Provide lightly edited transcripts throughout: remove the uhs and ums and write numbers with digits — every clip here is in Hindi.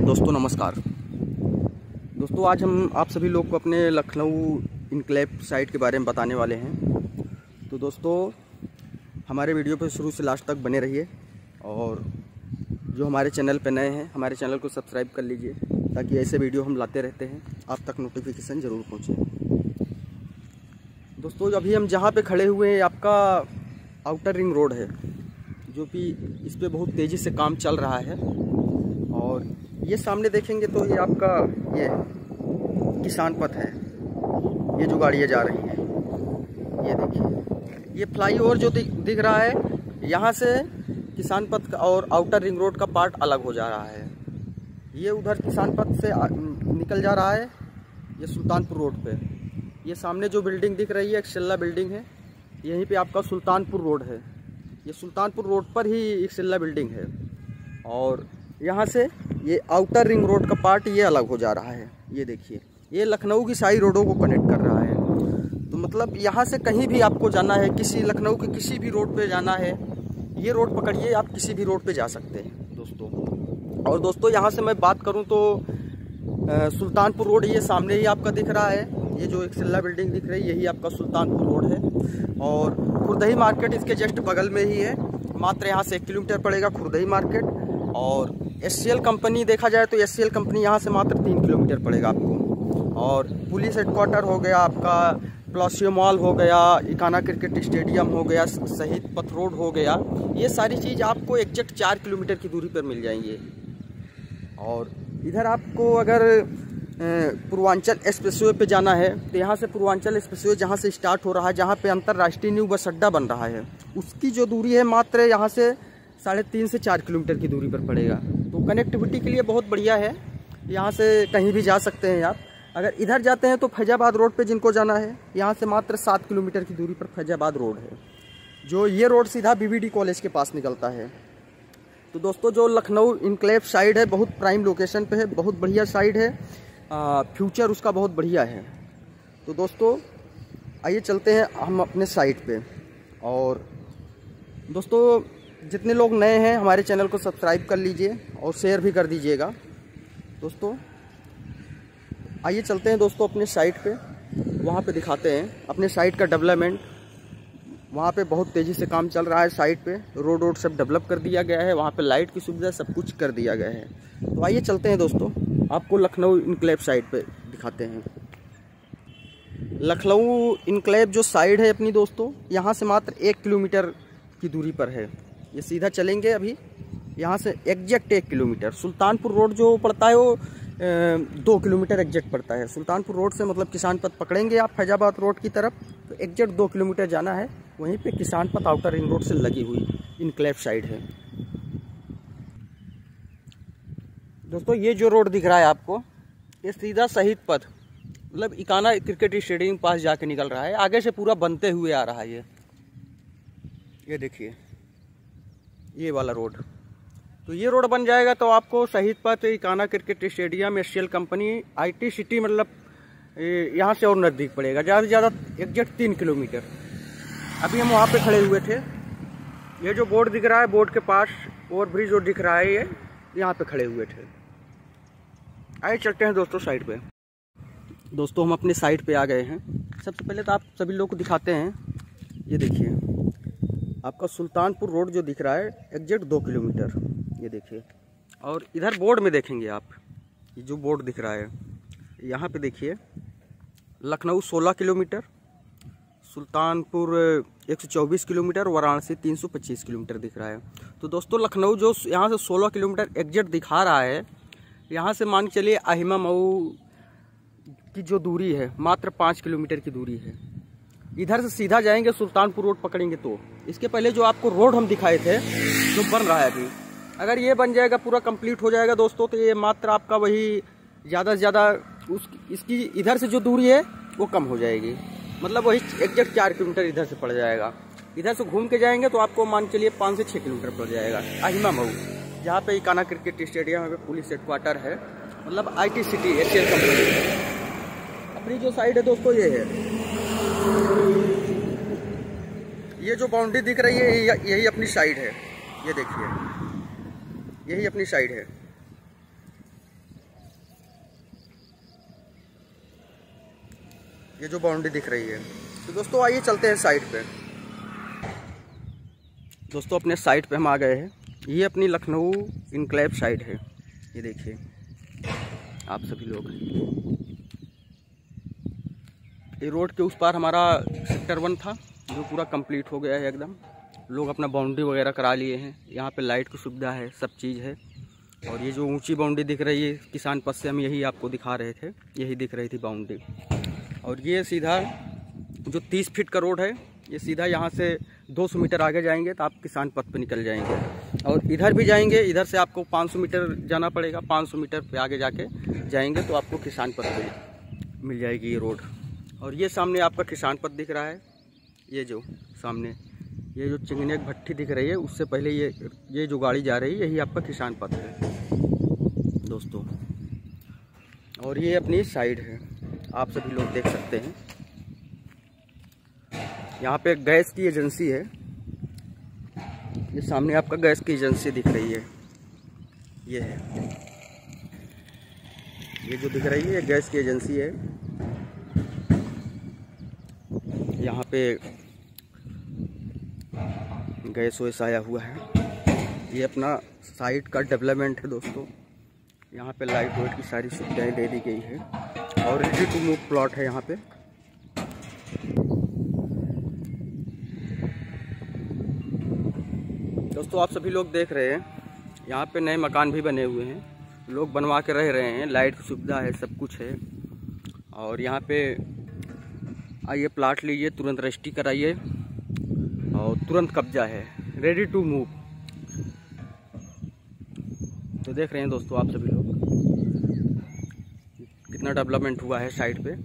दोस्तों नमस्कार। दोस्तों आज हम आप सभी लोग को अपने लखनऊ इनक्लेव साइट के बारे में बताने वाले हैं। तो दोस्तों हमारे वीडियो पर शुरू से लास्ट तक बने रहिए और जो हमारे चैनल पर नए हैं हमारे चैनल को सब्सक्राइब कर लीजिए ताकि ऐसे वीडियो हम लाते रहते हैं आप तक नोटिफिकेशन ज़रूर पहुँचे। दोस्तों अभी हम जहाँ पे खड़े हुए हैं आपका आउटर रिंग रोड है जो कि इस पर बहुत तेज़ी से काम चल रहा है। और ये सामने देखेंगे तो ये आपका ये किसान पथ है, ये जो गाड़ियाँ जा रही हैं ये देखिए। ये फ्लाईओवर जो दिख रहा है यहाँ से किसान पथ का और आउटर रिंग रोड का पार्ट अलग हो जा रहा है। ये उधर किसान पथ से निकल जा रहा है ये सुल्तानपुर रोड पे। ये सामने जो बिल्डिंग दिख रही है एक्सेल्ला बिल्डिंग है, यहीं पे आपका सुल्तानपुर रोड है। ये सुल्तानपुर रोड पर ही एक्सेल्ला बिल्डिंग है और यहाँ से ये आउटर रिंग रोड का पार्ट ये अलग हो जा रहा है। ये देखिए ये लखनऊ की सारी रोडों को कनेक्ट कर रहा है। तो मतलब यहाँ से कहीं भी आपको जाना है, किसी लखनऊ के किसी भी रोड पे जाना है, ये रोड पकड़िए आप किसी भी रोड पे जा सकते हैं दोस्तों। और दोस्तों यहाँ से मैं बात करूँ तो सुल्तानपुर रोड ये सामने ही आपका दिख रहा है। ये जो एक्सेल्ला बिल्डिंग दिख रही है यही आपका सुल्तानपुर रोड है और खुर्दही मार्केट इसके जस्ट बगल में ही है। मात्र यहाँ से 1 किलोमीटर पड़ेगा खुर्दही मार्केट। और एससीएल कंपनी देखा जाए तो एससीएल कंपनी यहाँ से मात्र 3 किलोमीटर पड़ेगा आपको। और पुलिस हेडक्वार्टर हो गया आपका, प्लासियो मॉल हो गया, इकाना क्रिकेट स्टेडियम हो गया, शहीद पथ रोड हो गया, ये सारी चीज़ आपको एग्जैक्ट 4 किलोमीटर की दूरी पर मिल जाएंगे। और इधर आपको अगर पूर्वांचल एक्सप्रेसवे पे जाना है तो यहाँ से पूर्वांचल एक्सप्रेसवे जहाँ से स्टार्ट हो रहा है, जहाँ पे अंतर्राष्ट्रीय न्यू बस अड्डा बन रहा है, उसकी जो दूरी है मात्र यहाँ से 3.5 से 4 किलोमीटर की दूरी पर पड़ेगा। तो कनेक्टिविटी के लिए बहुत बढ़िया है, यहाँ से कहीं भी जा सकते हैं आप। अगर इधर जाते हैं तो फैजाबाद रोड पे जिनको जाना है, यहाँ से मात्र 7 किलोमीटर की दूरी पर फैजाबाद रोड है, जो ये रोड सीधा बीवीडी कॉलेज के पास निकलता है। तो दोस्तों जो लखनऊ इनक्लेव साइड है बहुत प्राइम लोकेशन पे है, बहुत बढ़िया साइड है, फ्यूचर उसका बहुत बढ़िया है। तो दोस्तों आइए चलते हैं हम अपने साइट पे। और दोस्तों जितने लोग नए हैं हमारे चैनल को सब्सक्राइब कर लीजिए और शेयर भी कर दीजिएगा। दोस्तों आइए चलते हैं दोस्तों अपने साइट पे, वहाँ पे दिखाते हैं अपने साइट का डेवलपमेंट। वहाँ पे बहुत तेज़ी से काम चल रहा है साइट पे, रोड सब डेवलप कर दिया गया है, वहाँ पे लाइट की सुविधा सब कुछ कर दिया गया है। तो आइए चलते हैं दोस्तों आपको लखनऊ इनक्लेव साइट पे दिखाते हैं। लखनऊ इनक्लेव जो साइड है अपनी दोस्तों, यहाँ से मात्र 1 किलोमीटर की दूरी पर है। ये सीधा चलेंगे अभी यहाँ से एग्जैक्ट 1 किलोमीटर। सुल्तानपुर रोड जो पड़ता है वो 2 किलोमीटर एग्जैक्ट पड़ता है। सुल्तानपुर रोड से मतलब किसान पथ पकड़ेंगे आप फैजाबाद रोड की तरफ तो एग्जैक्ट 2 किलोमीटर जाना है, वहीं पे किसान पथ आउटर रिंग रोड से लगी हुई इनक्लेव साइड है। दोस्तों ये जो रोड दिख रहा है आपको, ये सीधा शहीद पथ मतलब इकाना क्रिकेट स्टेडियम पास जाके निकल रहा है, आगे से पूरा बनते हुए आ रहा है। ये देखिए ये वाला रोड, तो ये रोड बन जाएगा तो आपको Shaheed Path, Ekana cricket stadium, SCL company, IT city मतलब यहाँ से और नज़दीक पड़ेगा, ज़्यादा से ज़्यादा एग्जैक्ट 3 किलोमीटर। अभी हम वहाँ पे खड़े हुए थे, ये जो बोर्ड दिख रहा है बोर्ड के पास ओवरब्रिज जो दिख रहा है ये यहाँ पे खड़े हुए थे। आइए चलते हैं दोस्तों साइड पे। दोस्तों हम अपने साइड पे आ गए हैं। सबसे पहले तो आप सभी लोग को दिखाते हैं, ये देखिए आपका सुल्तानपुर रोड जो दिख रहा है एग्जैक्ट 2 किलोमीटर, ये देखिए। और इधर बोर्ड में देखेंगे आप, ये जो बोर्ड दिख रहा है यहाँ पे देखिए Lucknow 16 kilometre, Sultanpur 124 kilometre, Varanasi 325 kilometre दिख रहा है। तो दोस्तों लखनऊ जो यहाँ से 16 किलोमीटर एग्जैक्ट दिखा रहा है, यहाँ से मान के चलिए अहिमा मऊ की जो दूरी है मात्र 5 किलोमीटर की दूरी है। इधर से सीधा जाएंगे सुल्तानपुर रोड पकड़ेंगे तो इसके पहले जो आपको रोड हम दिखाए थे जो बन रहा है अभी, अगर ये बन जाएगा पूरा कंप्लीट हो जाएगा दोस्तों तो ये मात्र आपका वही ज़्यादा से ज़्यादा इसकी इधर से जो दूरी है वो कम हो जाएगी, मतलब वही एग्जैक्ट 4 किलोमीटर इधर से पड़ जाएगा। इधर से घूम के जाएंगे तो आपको मान चलिए 5 से 6 किलोमीटर पड़ जाएगा अहिमा मऊ, जहाँ पे इकाना क्रिकेट स्टेडियम है, पुलिस हेडक्वार्टर है, मतलब आईटी सिटी एससीएल कंपनी। अपनी जो साइड है दोस्तों ये है, ये जो बाउंड्री दिख रही है यही अपनी साइड है, ये देखिए यही अपनी साइड है। ये जो बाउंड्री दिख रही है। तो दोस्तों आइए चलते हैं साइड पे। दोस्तों अपने साइड पे हम आ गए हैं। ये अपनी लखनऊ इनक्लेव साइड है। ये देखिए आप सभी लोग, ये रोड के उस पार हमारा सेक्टर 1 था जो पूरा कंप्लीट हो गया है एकदम। लोग अपना बाउंड्री वगैरह करा लिए हैं। यहाँ पे लाइट की सुविधा है, सब चीज़ है। और ये जो ऊंची बाउंड्री दिख रही है किसान पथ से, हम यही आपको दिखा रहे थे, यही दिख रही थी बाउंड्री। और ये सीधा जो 30 फीट का रोड है, ये सीधा यहाँ से 200 मीटर आगे जाएंगे तो आप किसान पथ पे निकल जाएंगे। और इधर भी जाएंगे, इधर से आपको 500 मीटर जाना पड़ेगा। 500 मीटर पे आगे जाके जाएंगे तो आपको किसान पथ पे मिल जाएगी ये रोड। और ये सामने आपका किसान पथ दिख रहा है। ये जो सामने ये जो चिंगने की भट्टी दिख रही है, उससे पहले ये जो गाड़ी जा रही है, यही आपका किसान पथ है दोस्तों। और ये अपनी साइड है, आप सभी लोग देख सकते हैं। यहाँ पे गैस की एजेंसी है। ये सामने आपका गैस की एजेंसी दिख रही है। ये है, ये जो दिख रही है ये गैस की एजेंसी है। यहाँ पे गैस वैस आया हुआ है। ये अपना साइट का डेवलपमेंट है दोस्तों। यहाँ पे लाइट वाइट की सारी सुविधाएं दे दी गई है और रेडी टू मूव प्लॉट है यहाँ पे। दोस्तों आप सभी लोग देख रहे हैं, यहाँ पे नए मकान भी बने हुए हैं, लोग बनवा के रह रहे हैं। लाइट की सुविधा है, सब कुछ है। और यहाँ पे आइए प्लाट लीजिए, तुरंत रजिस्ट्री कराइए और तुरंत कब्जा है, रेडी टू मूव। तो देख रहे हैं दोस्तों आप सभी लोग कितना डेवलपमेंट हुआ है साइड पे।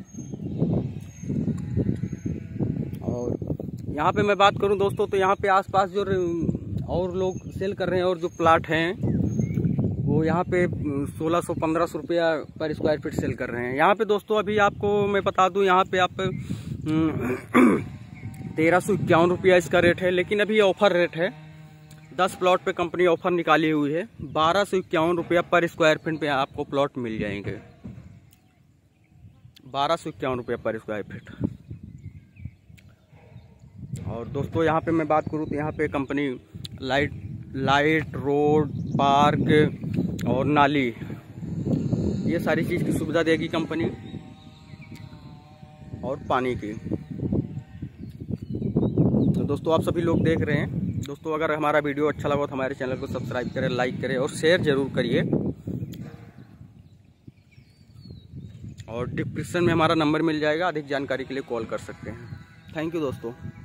और यहाँ पे मैं बात करूँ दोस्तों, तो यहाँ पे आसपास जो और लोग सेल कर रहे हैं और जो प्लाट हैं वो यहाँ पे 1600-1500 रुपया पर स्क्वायर फीट सेल कर रहे हैं। यहाँ पे दोस्तों अभी आपको मैं बता दूँ, यहाँ पे आप 1351 रुपया इसका रेट है। लेकिन अभी ये ऑफर रेट है। 10 प्लॉट पे कंपनी ऑफर निकाली हुई है। 1251 रुपया पर स्क्वायर फीट पे आपको प्लॉट मिल जाएंगे। 1251 रुपया पर स्क्वायर फीट। और दोस्तों यहाँ पे मैं बात करूँ तो यहाँ पे कंपनी लाइट, रोड, पार्क और नाली, ये सारी चीज़ की सुविधा देगी कंपनी, और पानी की। तो दोस्तों आप सभी लोग देख रहे हैं। दोस्तों अगर हमारा वीडियो अच्छा लगा तो हमारे चैनल को सब्सक्राइब करें, लाइक करें और शेयर ज़रूर करिए। और डिस्क्रिप्शन में हमारा नंबर मिल जाएगा, अधिक जानकारी के लिए कॉल कर सकते हैं। थैंक यू दोस्तों।